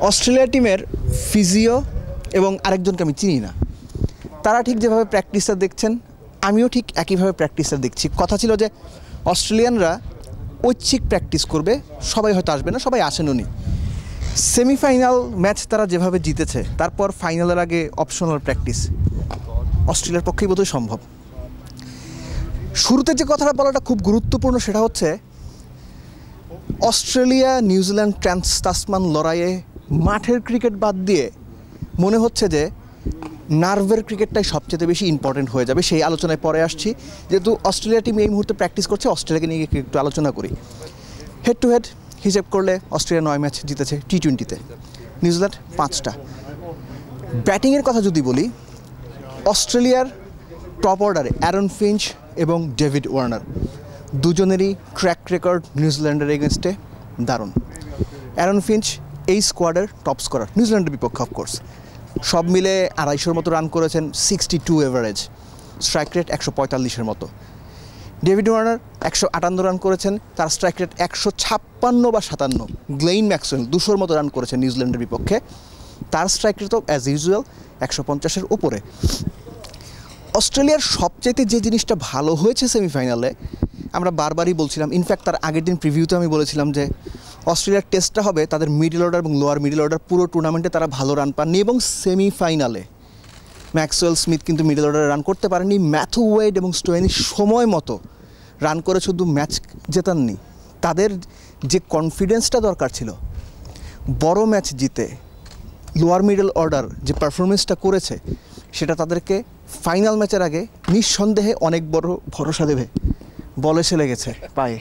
Australia টিমের physio এবং আরেকজনকে আমি চিনি না, তারা ঠিক যেভাবে প্র্যাকটিসটা দেখছেন আমিও ঠিক একইভাবে প্র্যাকটিসটা দেখছি। কথা ছিল যে অস্ট্রেলিয়ানরা ঐচ্ছিক প্র্যাকটিস করবে, সবাই হয়তো আসবে না, সবাই আসেনও নি। সেমিফাইনাল ম্যাচ তারা যেভাবে জিতেছে, তারপর ফাইনালের আগে অপশনাল প্র্যাকটিস অস্ট্রেলিয়ার পক্ষেই বোধহয় সম্ভব। শুরুতে যে কথাটা বলাটা খুব গুরুত্বপূর্ণ সেটা হচ্ছে অস্ট্রেলিয়া নিউজিল্যান্ড ট্রান্স তাসমান লড়াইয়ে মাঠের ক্রিকেট বাদ দিয়ে মনে হচ্ছে যে নার্ভের ক্রিকেটটাই সবচেয়ে বেশি ইম্পর্টেন্ট হয়ে যাবে। সেই আলোচনায় পরে আসছি। যেহেতু অস্ট্রেলিয়া টিম এই মুহূর্তে প্র্যাকটিস করছে, অস্ট্রেলিয়াকে নিয়ে একটু আলোচনা করি। হেড টু হেড হিসেব করলে অস্ট্রেলিয়া 9 ম্যাচ জিতেছে টি-20-তে, নিউজিল্যান্ড 5টা। ব্যাটিংয়ের কথা যদি বলি, অস্ট্রেলিয়ার টপ অর্ডারে অ্যারন ফিঞ্চ এবং ডেভিড ওয়ার্নার দুজনেরই ট্র্যাক রেকর্ড নিউজিল্যান্ডের এগেনস্টে দারুণ। অ্যারন ফিঞ্চ এই স্কোয়াডের টপ স্কোরার, নিউজিল্যান্ডের বিপক্ষে অফকোর্স। সব মিলে 250-র মতো রান করেছেন, 62 এভারেজ, স্ট্রাইক রেট 145-এর মতো। ডেভিড ওয়ার্নার 158 রান করেছেন, তার স্ট্রাইক রেট 156 বা 57। গ্লেইন ম্যাক্সওয়েল 200-র মতো রান করেছেন নিউজিল্যান্ডের বিপক্ষে, তার স্ট্রাইক রেট তো অ্যাজ ইউজুয়াল 150-এর উপরে। অস্ট্রেলিয়ার সবচাইতে যে জিনিসটা ভালো হয়েছে সেমিফাইনালে, আমরা বারবারই বলছিলাম, ইনফ্যাক্ট তার আগের দিন প্রিভিউতে আমি বলেছিলাম যে অস্ট্রেলিয়ার টেস্টটা হবে তাদের মিডল অর্ডার এবং লোয়ার মিডল অর্ডার পুরো টুর্নামেন্টে তারা ভালো রান পাননি, এবং সেমিফাইনালে ম্যাক্সওয়েল স্মিথ কিন্তু মিডল অর্ডারে রান করতে পারেননি। ম্যাথু ওয়েড এবং স্টোয়েনি সময় মতো রান করে শুধু ম্যাচ জেতাননি, তাদের যে কনফিডেন্সটা দরকার ছিল বড় ম্যাচ জিতে, লোয়ার মিডল অর্ডার যে পারফরমেন্সটা করেছে সেটা তাদেরকে ফাইনাল ম্যাচের আগে নিঃসন্দেহে অনেক বড় ভরসা দেবে। বল এসে লেগেছে পায়ে,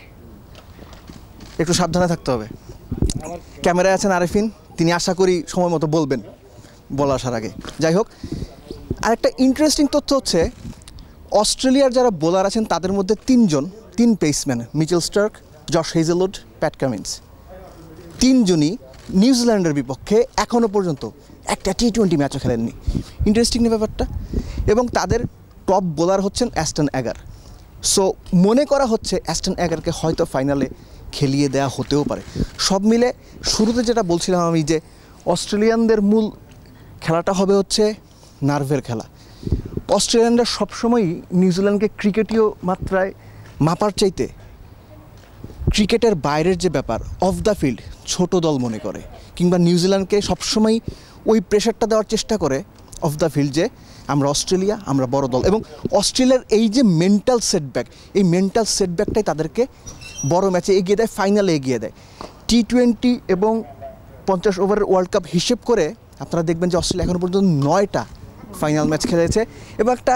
একটু সাবধানে থাকতে হবে। ক্যামেরায় আছেন আরেফিন, তিনি আশা করি সময় মতো বলবেন বল আসার আগে। যাই হোক, আরেকটা ইন্টারেস্টিং তথ্য হচ্ছে অস্ট্রেলিয়ার যারা বোলার আছেন তাদের মধ্যে 3 pacemen, Mitchell Starc, Josh Hazlewood, Pat Cummins, 3 জনই নিউজিল্যান্ডের বিপক্ষে এখনও পর্যন্ত একটা টি-20 ম্যাচও খেলেননি। ইন্টারেস্টিং না ব্যাপারটা? এবং তাদের টপ বোলার হচ্ছেন অ্যাস্টন অ্যাগার। সো মনে করা হচ্ছে অ্যাস্টন অ্যাগারকে হয়তো ফাইনালে খেলিয়ে দেওয়া হতেও পারে। সব মিলে শুরুতে যেটা বলছিলাম আমি, যে অস্ট্রেলিয়ানদের মূল খেলাটা হবে হচ্ছে নার্ভের খেলা। অস্ট্রেলিয়ানরা সবসময়ই নিউজিল্যান্ডকে ক্রিকেটীয় মাত্রায় মাপার চাইতে ক্রিকেটের বাইরের যে ব্যাপার, অফ দ্য ফিল্ড ছোট দল মনে করে, কিংবা নিউজিল্যান্ডকে সবসময় ওই প্রেশারটা দেওয়ার চেষ্টা করে অফ দ্য ফিল্ড যে আমরা অস্ট্রেলিয়া, আমরা বড় দল। এবং অস্ট্রেলিয়ার এই যে মেন্টাল সেটব্যাক, এই মেন্টাল সেটব্যাকটাই তাদেরকে বড় ম্যাচে এগিয়ে দেয়, ফাইনালে এগিয়ে দেয়। টি-20 এবং 50 ওভারের ওয়ার্ল্ড কাপ হিসেব করে আপনারা দেখবেন যে অস্ট্রেলিয়া এখনও পর্যন্ত 9টা ফাইনাল ম্যাচ খেলেছে। এবং একটা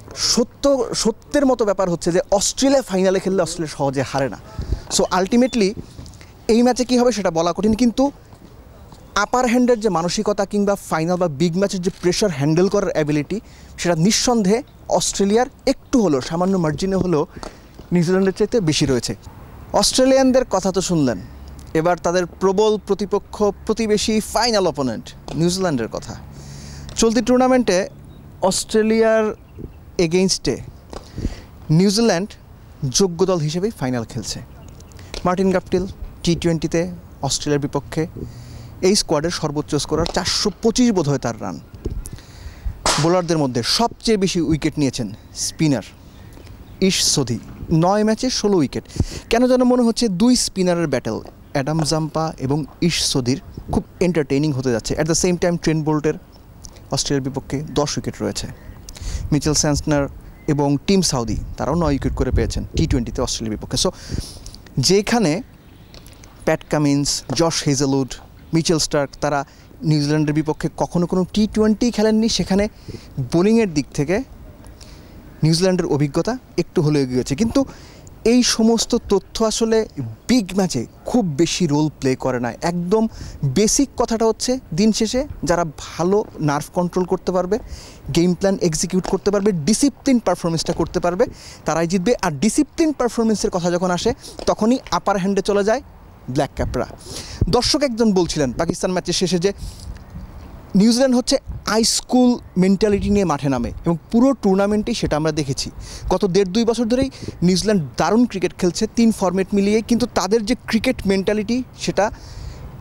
সত্যের মতো ব্যাপার হচ্ছে যে অস্ট্রেলিয়া ফাইনালে খেললে অস্ট্রেলিয়া সহজে হারে না। সো আলটিমেটলি এই ম্যাচে কী হবে সেটা বলা কঠিন, কিন্তু আপার হ্যান্ডের যে মানসিকতা কিংবা ফাইনাল বা বিগ ম্যাচের যে প্রেশার হ্যান্ডেল করার অ্যাবিলিটি, সেটা নিঃসন্দেহে অস্ট্রেলিয়ার একটু হলেও, সামান্য মার্জিনে হলেও নিউজিল্যান্ডের চাইতে বেশি রয়েছে। অস্ট্রেলিয়ানদের কথা তো শুনলেন, এবার তাদের প্রবল প্রতিপক্ষ, প্রতিবেশী, ফাইনাল অপোনেন্ট নিউজিল্যান্ডের কথা। চলতি টুর্নামেন্টে অস্ট্রেলিয়ার এগেইনস্টে নিউজিল্যান্ড যোগ্য দল হিসেবেই ফাইনাল খেলছে। মার্টিন গাপটিল টি-20-তে অস্ট্রেলিয়ার বিপক্ষে এই স্কোয়াডের সর্বোচ্চ স্কোরার, 425 বোধ হয় তার রান। বোলারদের মধ্যে সবচেয়ে বেশি উইকেট নিয়েছেন স্পিনার ইশ সোধি, 9 ম্যাচে 16 উইকেট। কেন যেন মনে হচ্ছে 2 স্পিনারের ব্যাটেল, অ্যাডাম জাম্পা এবং ইশ সোধির, খুব এন্টারটেইনিং হতে যাচ্ছে। At the same time Trent বোল্টের অস্ট্রেলিয়ার বিপক্ষে 10 উইকেট রয়েছে। মিচেল স্যান্টনার এবং টিম সাউদি তারাও 9 উইকেট করে পেয়েছেন টি-20-তে অস্ট্রেলিয়ার বিপক্ষে। সো যেখানে Pat Cummins, Josh Hazlewood, Mitchell Starc তারা নিউজিল্যান্ডের বিপক্ষে কখনো কোনো টি-20 খেলেননি, সেখানে বোলিংয়ের দিক থেকে নিউজিল্যান্ডের অভিজ্ঞতা একটু হলেও এগিয়েছে। কিন্তু এই সমস্ত তথ্য আসলে বিগ ম্যাচে খুব বেশি রোল প্লে করে না। একদম বেসিক কথাটা হচ্ছে, দিন শেষে যারা ভালো নার্ভ কন্ট্রোল করতে পারবে, গেম প্ল্যান এক্সিকিউট করতে পারবে, ডিসিপ্লিন পারফরমেন্সটা করতে পারবে, তারাই জিতবে। আর ডিসিপ্লিন পারফরমেন্সের কথা যখন আসে তখনই আপার হ্যান্ডে চলে যায় ব্ল্যাক ক্যাপরা। দর্শক একজন বলছিলেন পাকিস্তান ম্যাচের শেষে যে নিউজিল্যান্ড হচ্ছে হাইস্কুল মেন্টালিটি নিয়ে মাঠে নামে, এবং পুরো টুর্নামেন্টেই সেটা আমরা দেখেছি। গত 1.5-2 বছর ধরেই নিউজিল্যান্ড দারুণ ক্রিকেট খেলছে 3 ফরম্যাট মিলিয়ে, কিন্তু তাদের যে ক্রিকেট মেন্টালিটি সেটা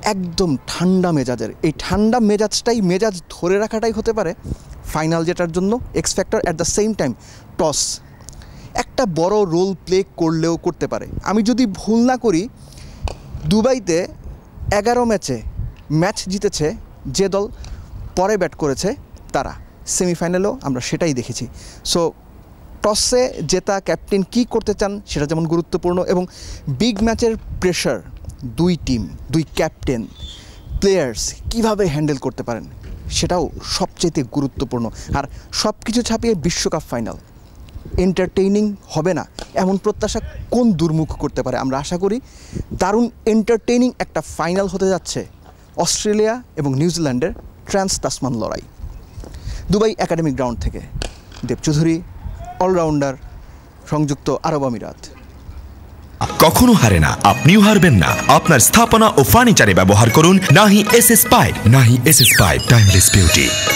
একদম ঠান্ডা মেজাজের। এই ঠান্ডা মেজাজ ধরে রাখাটাই হতে পারে ফাইনাল জেতার জন্য x factor. At the same time toss একটা বড় রোল প্লে করলেও করতে পারে। আমি যদি ভুল না করি, দুবাইতে 11 ম্যাচ জিতেছে যে দল পরে ব্যাট করেছে তারা, সেমিফাইনালেও আমরা সেটাই দেখেছি। সো টসে জেতা ক্যাপ্টেন কী করতে চান সেটা যেমন গুরুত্বপূর্ণ, এবং বিগ ম্যাচের প্রেশার দুই টিম, দুই ক্যাপ্টেন, প্লেয়ার্স কীভাবে হ্যান্ডেল করতে পারেন সেটাও সবচেয়ে গুরুত্বপূর্ণ। আর সব কিছু ছাপিয়ে বিশ্বকাপ ফাইনাল এন্টারটেইনিং হবে না এমন প্রত্যাশা কোন দুর্মুখ করতে পারে? আমরা আশা করি দারুণ এন্টারটেইনিং একটা ফাইনাল হতে যাচ্ছে অস্ট্রেলিয়া এবং নিউজিল্যান্ডের ট্রান্স তাসমান লড়াই। দুবাই একাডেমিক গ্রাউন্ড থেকে দেব চৌধুরী, অলরাউন্ডার, সংযুক্ত আরব আমিরাত। কখনো হারে না, আপনিও হারবেন না। আপনার স্থাপনা ও ফার্নিচারে ব্যবহার করুন নাহি এসএস পাইপ। নাহি এসএস পাইপ, টাইমলেস বিউটি।